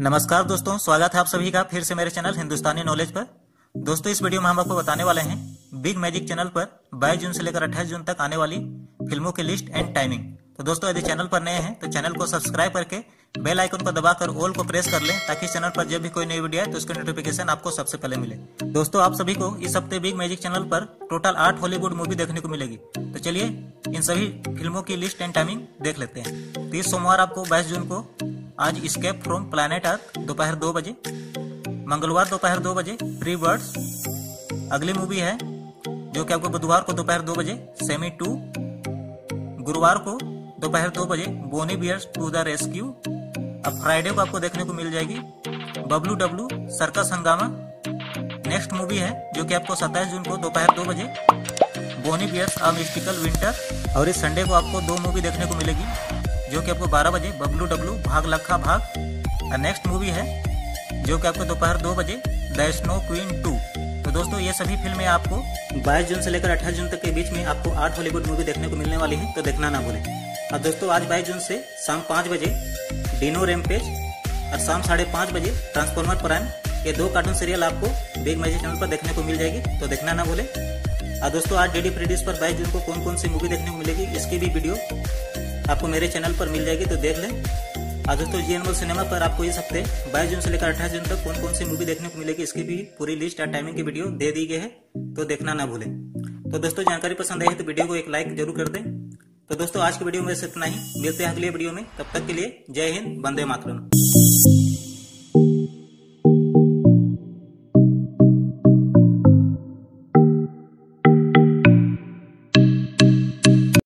नमस्कार दोस्तों, स्वागत है आप सभी का फिर से मेरे चैनल हिंदुस्तानी नॉलेज पर। दोस्तों, इस वीडियो में हम आपको बताने वाले हैं बिग मैजिक चैनल पर 22 जून से लेकर 28 जून तक आने वाली फिल्मों की लिस्ट एंड टाइमिंग। तो दोस्तों, यदि चैनल पर नए हैं तो चैनल को सब्सक्राइब करके बेल आइकन को दबाकर ऑल को प्रेस कर लें, ताकि चैनल पर जब भी कोई नई वीडियो आए तो उसकी नोटिफिकेशन आपको सबसे पहले मिले। दोस्तों, आप सभी को इस हफ्ते बिग मैजिक चैनल पर टोटल 8 हॉलीवुड मूवी देखने को मिलेगी। तो चलिए इन सभी फिल्मों की लिस्ट एंड टाइमिंग देख लेते हैं। तो इस सोमवार आपको 22 जून को आज स्केप फ्रॉम प्लैनेट अर्थ दोपहर 2 बजे, मंगलवार दोपहर 2 बजे फ्री बर्ड्स अगली मूवी है, जो कि आपको बुधवार को दोपहर 2 बजे सेमी 2, गुरुवार को दोपहर 2 बजे Boonie Bears to the rescue. अब फ्राइडे को आपको देखने को मिल जाएगी Bablu Dablu circus Hungama. Next movie है जो कि आपको 27 जून को दोपहर 2 बजे Boonie Bears a mystical winter. और इस संडे को आपको 2 मूवी देखने को मिलेगी, जो कि आपको 12 बजे बबलू डब्लू भाग लखा भाग। और नेक्स्ट मूवी है जो कि आपको दोपहर 2 बजे द स्नो क्वीन 2। तो दोस्तों, ये सभी फिल्में आपको 22 जून से लेकर 28 जून तक के बीच में आपको 8 हॉलीवुड मूवी देखने को मिलने वाली है, तो देखना ना भूलें। और दोस्तों, आज 22 जून से शाम 5 बजे डिनो रेम्पेज और शाम 5:30 बजे ट्रांसफॉर्मर प्राइम, ये 2 कार्टून सीरियल आपको बिग मैजिक चैनल पर देखने को मिल जाएगी, तो देखना ना भूलें। और दोस्तों, आज डीडी फ्री डिश पर 22 जून को कौन कौन सी मूवी देखने को मिलेगी, इसकी भी वीडियो आपको मेरे चैनल पर मिल जाएगी, तो देख लें। और दोस्तों, जी एनमल सिनेमा पर आपको इस हफ्ते 22 जून से लेकर 28 जून तक कौन कौन सी मूवी देखने को मिलेगी, इसकी भी पूरी लिस्ट और टाइमिंग की वीडियो दे दी गई है, तो देखना ना भूलें। तो दोस्तों, जानकारी पसंद आई है तो वीडियो को एक लाइक जरूर कर दें। तो दोस्तों, आज की वीडियो में इतना ही, मिलते हैं अगले वीडियो में, तब तक के लिए जय हिंद, वंदे मातरम।